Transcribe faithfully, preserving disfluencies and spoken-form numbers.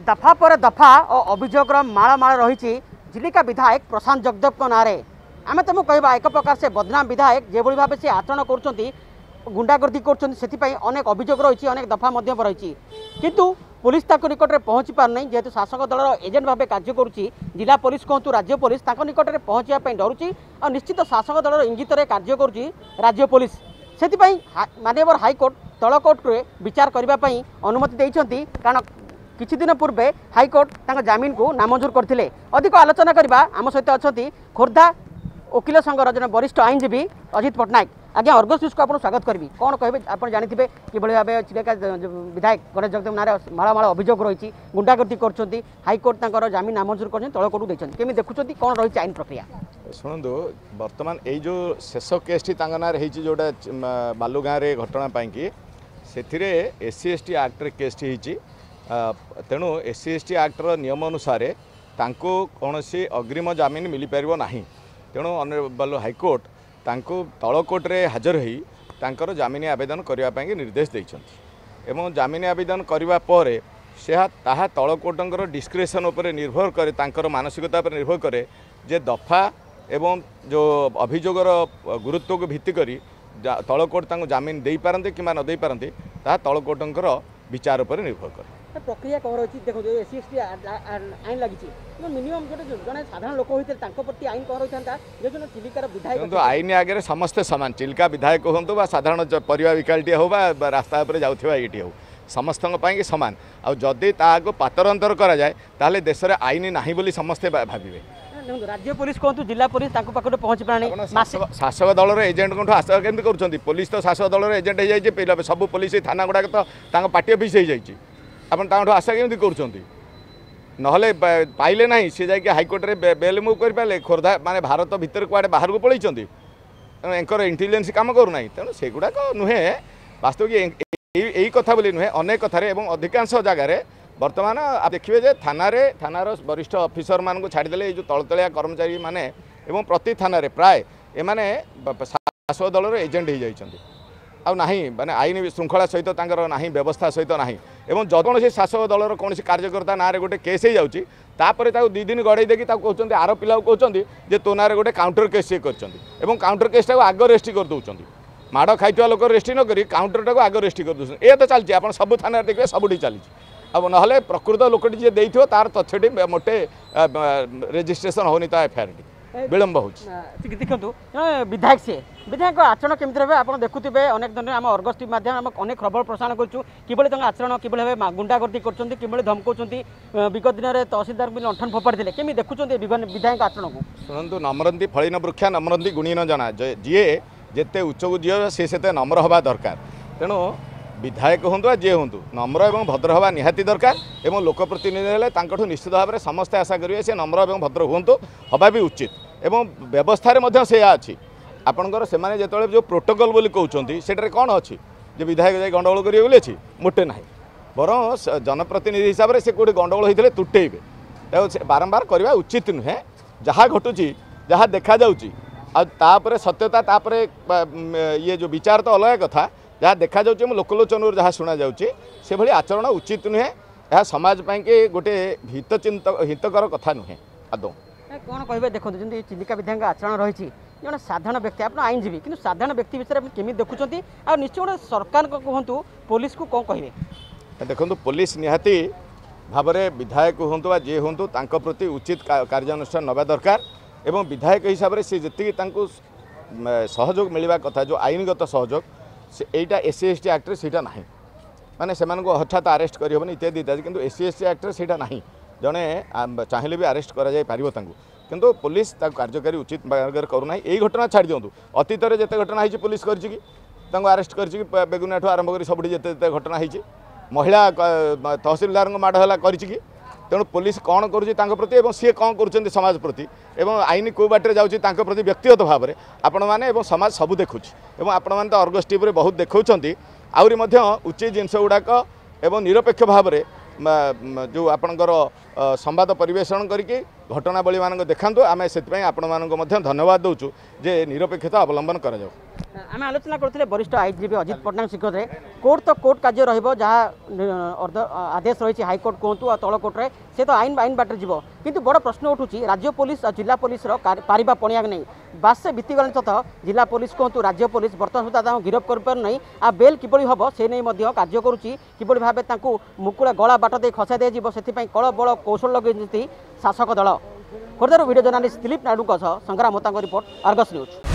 दफा पर दफा और अभियोगर माल माल रही चिलिका विधायक प्रशांत जगदेव ना आम तुम कह एक प्रकार से बदनाम विधायक जो भाव से आचरण कर गुंडागर्दी करनेक अभियोग रही अनेक दफा रही किंतु पुलिस ताको निकट में पहुँची पारना जेहेतु शासक दलर एजेंट भाव कार्य करुच्ची जिला पुलिस कहतु राज्य पुलिस निकट में पहुँचापी डरुची और निश्चित शासक दलर इंगित कार्य करुच्ची राज्य पुलिस से माननीय हाईकोर्ट तल कोर्ट में विचार करने अनुमति देते कारण किछि दिन पूर्वे हाईकोर्ट जमीन को नामंजूर करते। अधिक आलोचना करवा आम सहित अच्छा खोर्धा वकिल संघर जन वरिष्ठ आईनजीवी अजित पट्टनायक। आज्ञा अर्गस न्यूज को आपको स्वागत करी कौन कहे आप जानते कि भाव चिलिका विधायक गणेश जगदेव ना माल माल अभियोग रही गुंडागर्दी कर हाईकोर्ट जमीन नामंजूर कर तल कोर्ट देते केमी देखुं कौन रही आईन प्रक्रिया शुणु बर्तमान यही जो शेष केस टी ना जोटा बालुगाँ घटना पाई से एससी एसटी आक्ट केस टी तेणु एससी एसटी आक्टर नियम अनुसार कौन से अग्रिम जमीन मिल पार ना तेणु ऑनरेबल हाईकोर्ट तांको तल कोर्ट रे हाजर होई तांकर जमीन आवेदन करने निर्देश देइछन्ति एवं जमीन आवेदन करने पर से ताहा तल कोर्टर डिस्क्रिप्शन उपर निर्भर करे तांकर मानसिकता पर निर्भर करे जे दफा एवं जो अभियोगर गुरुत्व को भित्ति करी तल कोर्ट तांको जमीन दे पारंते कि न दे पारंते ताहा तल कोर्टर विचार पर निर्भर करे प्रक्रिया कौन रही देखो एससी एसटी आईन लगी मिनिमम जो जड़े साधारण लोक होते प्रति आईन कौन रही था जो चिलिकार विधायक आईन आगे समस्ते सामान चिलिका विधायक हूँ साधारण परिवा विकालटी हो रास्ता जाऊा ये हो समस्त सामान आदि ताको पातरंतर करा जाए ताले देश में आईन ना बोली समस्ते भावे राज्य पुलिस कहतु जिला पुलिस पाखे पहुँची पाने शासक दलर एजेंट को आशा केमती कर पुलिस तो शासक दलर एजेंट हो जाए सब पुलिस थाना गुड़ाक तो पार्टी ऑफिस हो जाए आपन तांठो आशा केमती करुँच नहले पाइले ना सी जा हाईकोर्ट रे बेल मुव कर पारे खोर्धा माने भारत भितर कुआडे बाहर को पलैंती एंकर इंटेलिजेंस काम करूना तेणु से गुड़ाक नुहे वास्तविक यही कथा बोली नुहे अनेक कथार अधिकांश जगार बर्तमान आप देखिए जे थाना रे थानार वरिष्ठ अफिसर मान छाड़देले जो तलतलिया कर्मचारी माने एवं प्रति थाना रे प्राय एमाने शासक दलर एजेंट हो जाइछन्ति आ नहीं माने आईन श्रृंखला सहित तांकर नाही व्यवस्था सहित नाही एवं जदन से शासक दलर कौन कार्यकर्ता ना गोटे केस हो जाऊँगी तापर दी दिन गड़े देखिए कहते आर पिला कहते जे तो ना गोटे काउंटर केस सी कर काउंटर केसटा आग रेस्ट कर दौरान माड़ खाई लोक रेस्ट न करी काउंटरटा को आग रेस्ट कर दूसरे ये तो चलती आप सब थाना देखिए सबुठी चली अब ना प्रकृत लोकटी जी देथियो तार तथ्यटी मोटे रेजिस्ट्रेशन होनी ता एफआईआर टी विलंब हो देखो विधायक सी विधायक आचरण केमती रहे आप देखुवे अनेक दिन आम अर्गस टीवी माध्यम अनेक खबर प्रसारण करूँ कि आचरण कि गुंडागर्दी कर धमकाउंट विगत दिन में तहसीलदार भी लंठन फोपाड़ी थे केमी देखुं विधायक आचरण को शुणु नम्रती फलिन वृक्षा नम्रती गुणी न जना जी जिते उच्चक जी सी से नम्र हवा दरकार तेणु विधायक हूँ जी हूँ नम्र और भद्र हवा निहाती दरकार और लोकप्रतिनिधि निश्चित भाव में समस्ते आशा करेंगे से नम्र और भद्र हूँ हवा भी उचित एवं व्यवस्था से अच्छी आपणकर से जो जो प्रोटोकॉल बोली कहते से कौन अच्छी जो विधायक जाए गंडगोल करेंगे बोली अच्छी मोटे ना बर जनप्रतिनिधि हिसाब से कौटे गंडगोल होते तुटेबे बारंबार करवा उचित नुहे जहाँ घटुची जहाँ देखा जापर सत्यता तापर ये जो विचार तो अलग कथा जहाँ देखा जाऊँ लोकलोचन जहाँ शुणा जाऊँगी से भाई आचरण उचित नुहे यह समाज के गोटे हितचिंत हितकर कथा नुहे आदौ कौन कहे देखो जमी चिलिका विधायक आचरण रही जन साधारण व्यक्ति आप आईनजीवी कि साधारण व्यक्ति विषय में केमी देखुं आ निश्चय गोटे सरकार को कहतु पुलिस को कौन कहे देखो पुलिस निहाती भाव में विधायक हूँ जी हूँ प्रति उचित कार्यानुष्ठान नवा दरकार एवं विधायक हिसाब से जी सहयोग मिलवा कथा जो आईनगत सहयोग से यहीटा एससी एसटी आक्ट से ना माने से हठात आरेस्ट करहबनी इत्यादि इत्यादि किंतु एससी एसटी आक्ट से ना जड़े चाहिए भी आरेस्ट कर पारिबो किंतु पुलिस कार्यकारी उचित मार्ग करूना यही घटना छाड़ दिंतु अतीत में जिते घटना होती पुलिस कर आरेस्ट कर बेगुनिया ठूँ आरंभ कर सब जिते घटना होती महिला तहसीलदार माड़ कर तेणु पुलिस कौन करुँच प्रति और सी कौन कर समाज प्रति एवं आईन कौ बाटे जाऊँगी प्रति व्यक्तिगत भाव में आपण मैंने समाज सबू देखुच और आपण मैंने तो अर्गस टीवी बहुत देखा आहरी उचित जिनस गुड़ाक एवं निरपेक्ष भाव में जो आपणकर संवाद परिवेषण करके घटनावली मान देखा आम से धन्यवाद दौचु जे निरपेक्षता अवलंबन कर आम आलोचना करते वरिष्ठ आईजीपी अजित पट्टनायक शिखर कोर्ट तो कोर्ट कार्य रहा आदेश रही हाइकोर्ट कहतु आ तल कोर्टे से तो आईन आईन बाटर जीव किंतु बड़ प्रश्न उठूँ राज्य पुलिस और जिला पुलिस पारिबा पणिया नहीं बासे बीतीगले तथ जिला पुलिस कहतु राज्य पुलिस बर्तमान सुधा गिरफ कर नहीं आ बेल किभली हम से नहीं कार्य करुच्ची किभली भाव मुकुला गला बाट दे खसा दी से कल बल कौशल लगे शासक दल खोर्धार वीडियो जर्नालीस्ट दिलीप नायडू संग्राम होता रिपोर्ट आर्गस न्यूज।